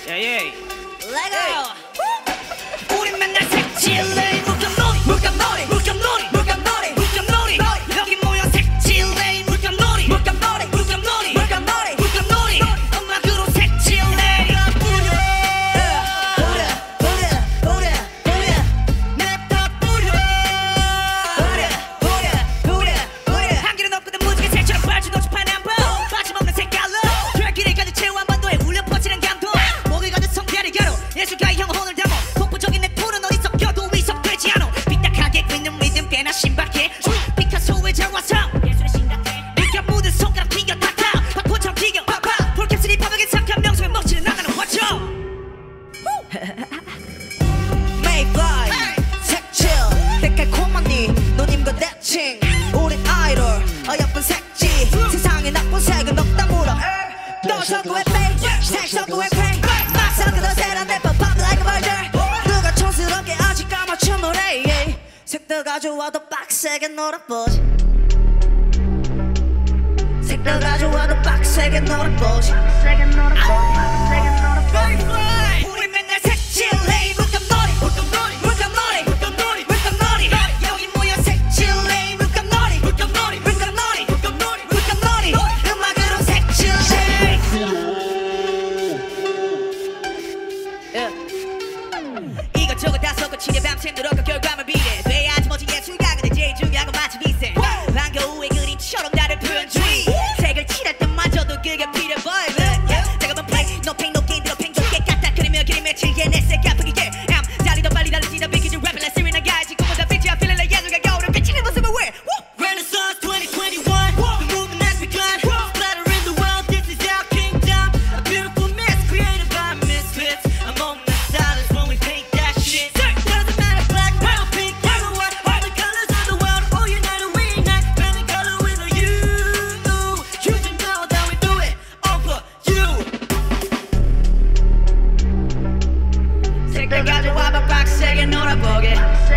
예예. 레고. 우리 맨날 색칠해 물감놀이 물감놀이 물감놀이 물감놀이 물감놀이 여기 모여 색칠해 물감놀이 물감놀이 물감놀이 물감놀이 물감놀이 음악으로 색칠해 뿌려 냅다 뿌려 한 길은 없거든 무지개 색처럼 발주도 좁한 한번 빠짐없는 색깔로 별길을 가득 채워 한 번도에 울려 퍼지는 감동 목을 가득 성대를 가로 예술가의 영혼을 담아 폭포적인 내 톤은 어디서 껴도 위석되지 않아 삐딱하게 끓는 리듬 꽤나 신박해 피카소의 정화성 예술의 심각해 물감 묻은 손가락 튕겨 탁탁 박포처럼 튀겨 팍팍 볼캡슬이 파벽에 상한 명성의 먹칠을 나가는 화초 Mayfly 색칠 때깔콤한 네 노님과 대칭 우린 아이돌 어여쁜 색지 세상에 나쁜 색은 없다 물어 또 섞고 해빼 색 섞고 해빼 막 섞어도 세련돼 pop like a murder 누가 촌스럽게 아직 까맣춘 노래 색들 가져와도 빡세게 놀아보지 색들 가져와도 빡세게 놀아보지 우리 맨날 색칠해 물감놀이 물감놀이 물감놀이 물감놀이 물감놀이 여기 모여 색칠해 물감놀이 물감놀이 물감놀이 물감놀이 물감놀이 음악으로 색칠해 이것저것 다 섞어 치려 밤샘 들어가 결과물 비례 돼야지 멋진 예술가 근데 제일 중요한 건 마치 비세 반가우의 그림처럼 나를 표현 주의 색을 칠할 때마저도 그게 필요 boy 내가 play no pain no gain 들어 팽조게 갖다 그리며 그림에 칠게 내 색 아프게 달리 더 빨리 달리지다 비키지 랩을 내 쓰리 나 가야지 꿈보다 빛이 I feeling like 예술가 겨울을 비치는 모습을 wear Renaissance 2021 the movement has begun splatter in the world this is our kingdom a beautiful mess created by misfits a moment of silence when we paint that shit doesn't matter black brown pink yellow white all the colors of the world all united we ignite painting color with a you should know that we do it all for you 색깔 가져와봐 빡세게 놀아보게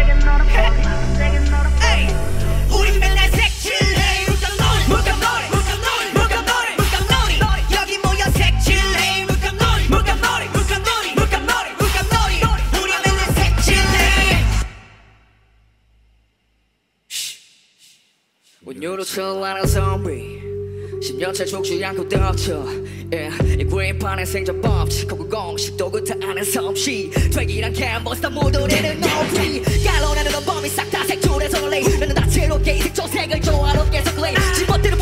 에이 우리 맨날 색칠해 물감놀이 물감놀이 물감놀이 물감놀이 물감놀이 여기 모여 색칠해 물감놀이 물감놀이 물감놀이 물감놀이 물감놀이 우리 맨날 색칠해 운율로 철하는 좀비 10년째 죽지 않고 덮쳐 이 그림판의 생존 법칙 그 공식도 그타 아는 솜씨 되기란 캔버스다 묻어내는 높이 깔로내는 범위 싹 다 색출해서 레이 나는 다채롭게 이 색조색을 조화롭게 섞어 집어들어